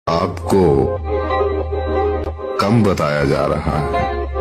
आपको कम बताया जा रहा है।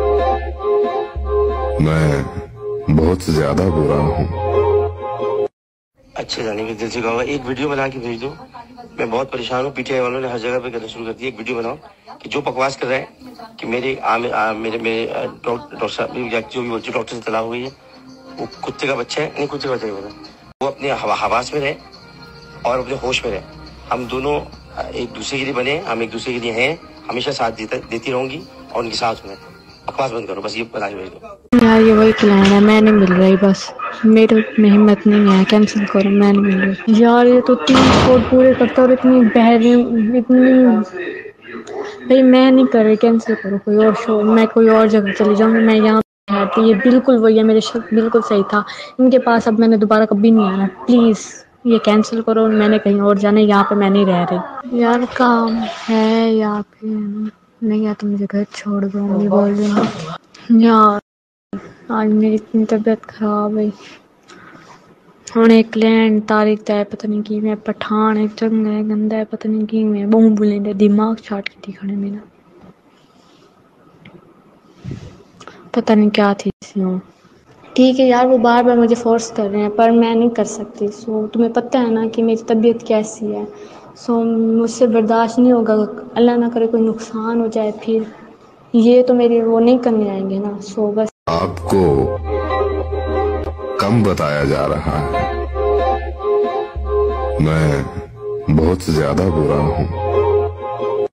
मैं बहुत ज्यादा बुरा हूँ। अच्छे जाने के दिल से कहूँगा एक वीडियो बना के भेज दो। मैं बहुत परेशान हूँ। पीटीआई वालों ने हर जगह पे करना शुरू कर दिया। एक वीडियो बनाओ कि जो बकवास कर रहे हैं कि मेरे डॉक्टर साहब जो भी बोलते डॉक्टर से तला हुई है वो कुत्ते का बच्चा है। नहीं कुत्ते का बच्चा बोला वो अपने हवास में रहे और अपने होश में रहे। हम दोनों एक दूसरे के लिए बने। हम एक दूसरे के लिए हैं। हमेशा साथ देती रहूंगी और उनके साथ में। बकवास बंद करो बस। ये बना के भेज दो यार। ये वही प्लान है। मैं नहीं मिल रही। बस मेरे में हिम्मत नहीं है। कैंसिल करो। मैं नहीं मिल रही यार। ये तो 3 कोड पूरे करता और इतनी बहरी इतनी भाई मैं नहीं कर रही। कैंसिल करो कोई और शो। मैं कोई और जगह चली जाऊंगी। मैं यहाँ आती। ये बिल्कुल वही है। मेरे शक बिल्कुल सही था इनके पास। अब मैंने दोबारा कभी नहीं आना। प्लीज ये कैंसिल करो। मैंने कहीं और जाना है। यहाँ पे मैं नहीं रह रही यार। काम है यहाँ पे नहीं है तो मुझे घर छोड़ दो। मम्मी बोल रही हूँ यार। आज मेरी इतनी तबीयत खराब है। ਹੁਣ एक लैंड तारीख तय पता नहीं की मैं पठान एक चंगा है गंदा है पता नहीं की मैं बहु बोलेंगे दिमाग चाट के दिखाने मेरा पता नहीं क्या थी इसमें। ठीक है यार वो बार बार मुझे फोर्स कर रहे हैं पर मैं नहीं कर सकती। सो तुम्हें पता है ना कि मेरी तबीयत कैसी है। सो मुझसे बर्दाश्त नहीं होगा। अल्लाह ना करे कोई नुकसान हो जाए फिर ये तो मेरी वो नहीं करने आएंगे ना। सो बस आपको कम बताया जा रहा है। मैं बहुत ज्यादा बुरा हूँ।